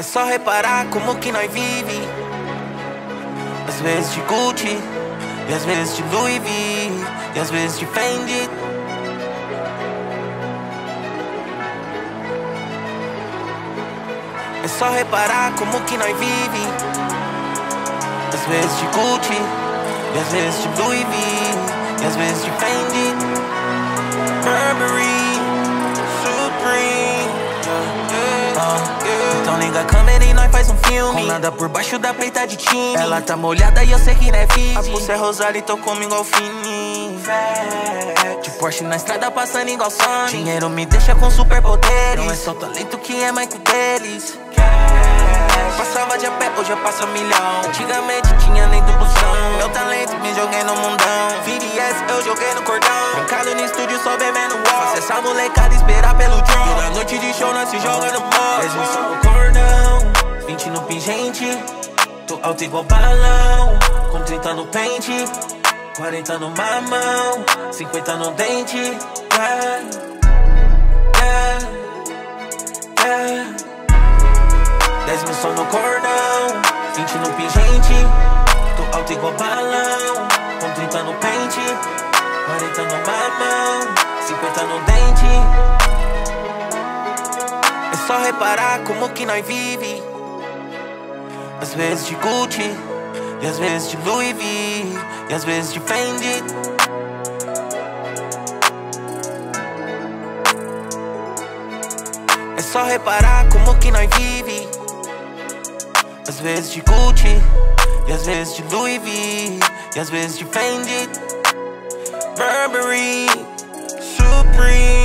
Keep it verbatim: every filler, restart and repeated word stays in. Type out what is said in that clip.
só reparar como que nós vive. Às vezes de Gucci, e às vezes de Louis V, e às vezes de Fendi. É só reparar como que nós vive. Às vezes de Gucci, e às vezes de Louis V, e às vezes de Fendi. Burberry, Supreme. uh, Então liga a câmera e nós faz um filme, com nada por baixo da peita de time. Ela tá molhada e eu sei que não é fit. A pulsa é rosada e tô como igual Fini. De Porsche na estrada passando igual Sonic. Dinheiro me deixa com superpoderes. Não é só talento que é mais que o deles. Passava de a pé, hoje eu passo a milhão. Antigamente tinha nem do busão. Meu talento me joguei no mundão. V D S eu joguei no cordão. Brincado no estúdio só bebendo wall. Fazer essa molecada esperar pelo drone. Toda noite de show nós se joga no mall. dez mil só no cordão, vinte no pingente. Tô alto igual balão, com trinta no pente, quarenta no mamão, cinquenta no dente. Yeah, yeah, yeah. dez mil só no cordão, vinte no pingente. Tô alto igual balão, com trinta no pente, quarenta no mamão, cinquenta no dente. É só reparar como que nós vive. Às vezes de Gucci, e às vezes de Louis V, e às vezes de Fendi. É só reparar como que nós vive. Às vezes de Gucci, e às vezes de Louis V, e às vezes de Fendi. Burberry, Supreme.